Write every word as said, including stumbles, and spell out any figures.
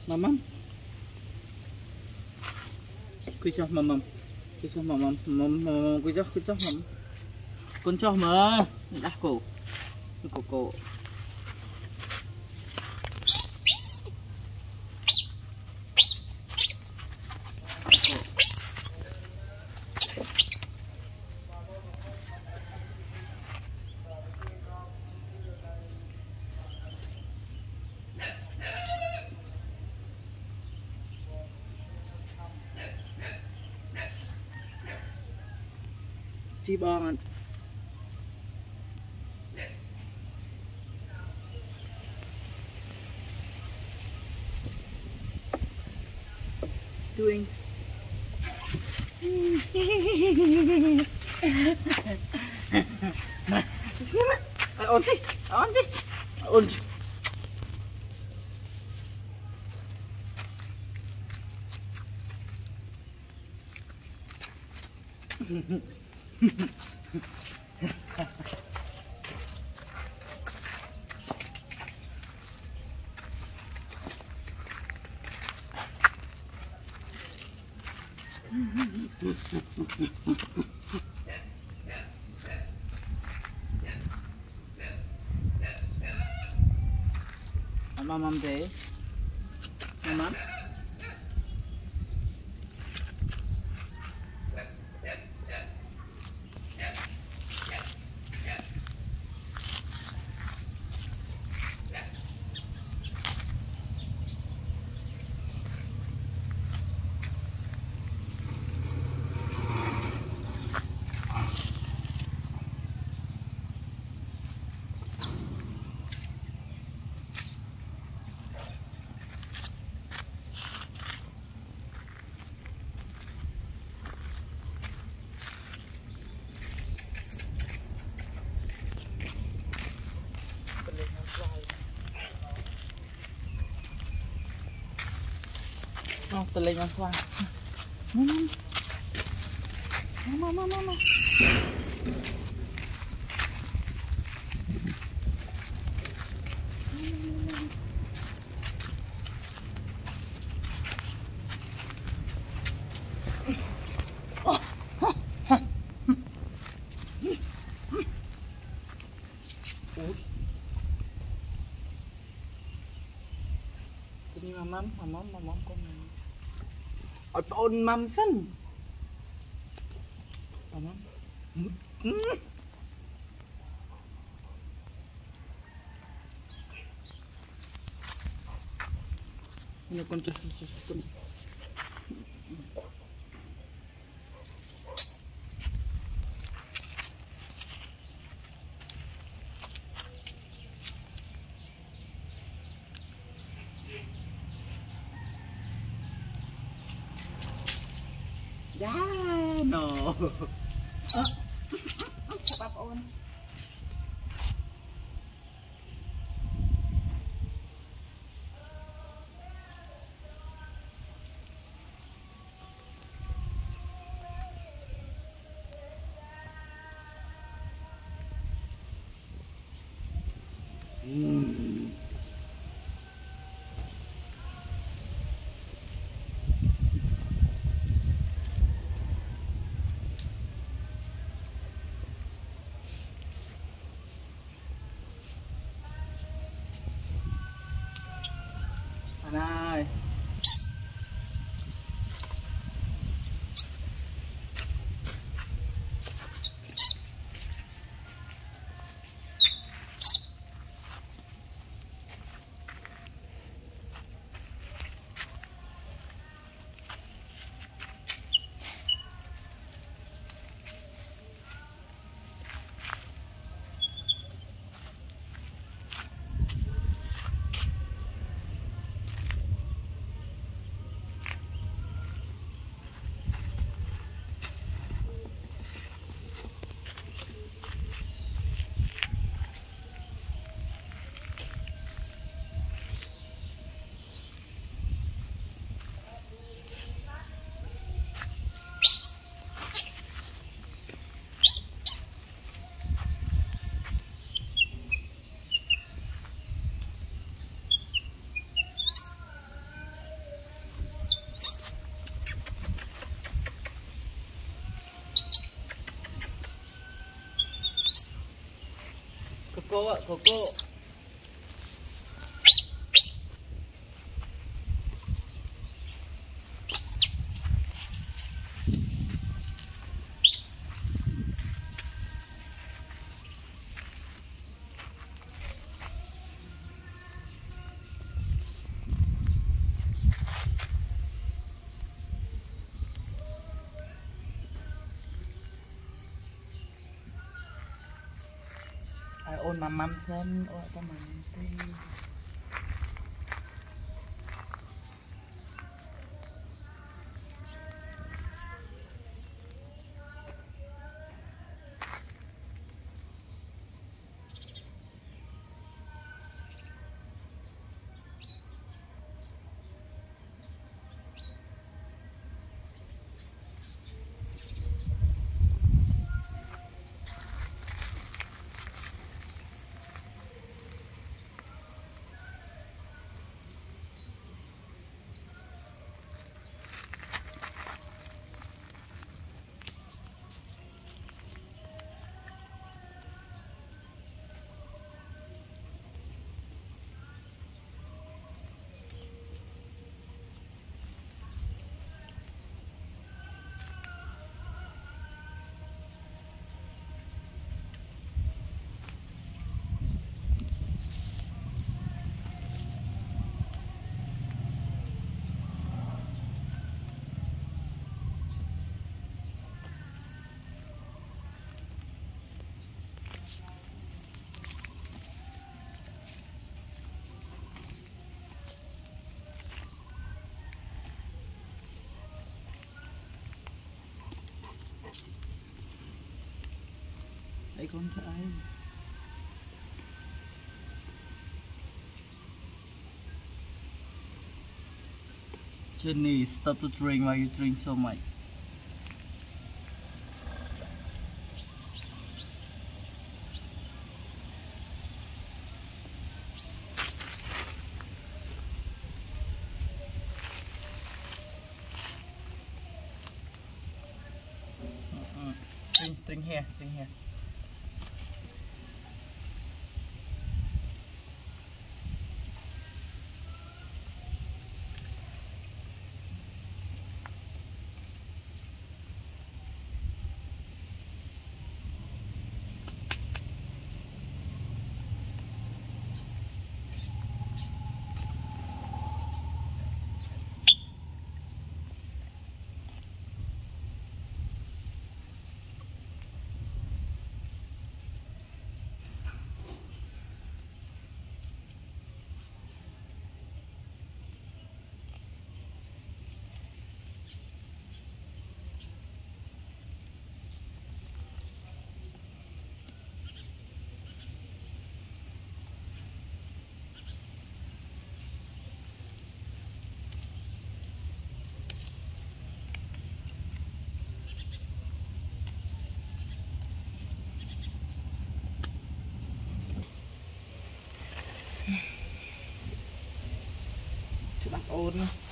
mắm mắm cứ cho mắm mắm cứ cho mắm mắm mắm mắm cứ cho cứ cho mắm con cho mà đã cổ cổ cổ chi bong anh doing ổn đi ổn đi ổn đi mắm mắm thế mắm mắm tao lên ăn khoai mama mama mama ini mamam mamam mamam con ở tôn mắm xanh mamam ini con cho con giá nổ bắp ôn này cô ạ, cô cô. Ai ôn mắm mắm thêm, ôi có mắm tê. Đây con trai. Jenny, stop to drink. Why you drink so much? Drink, drink here, drink here. Bạn ôn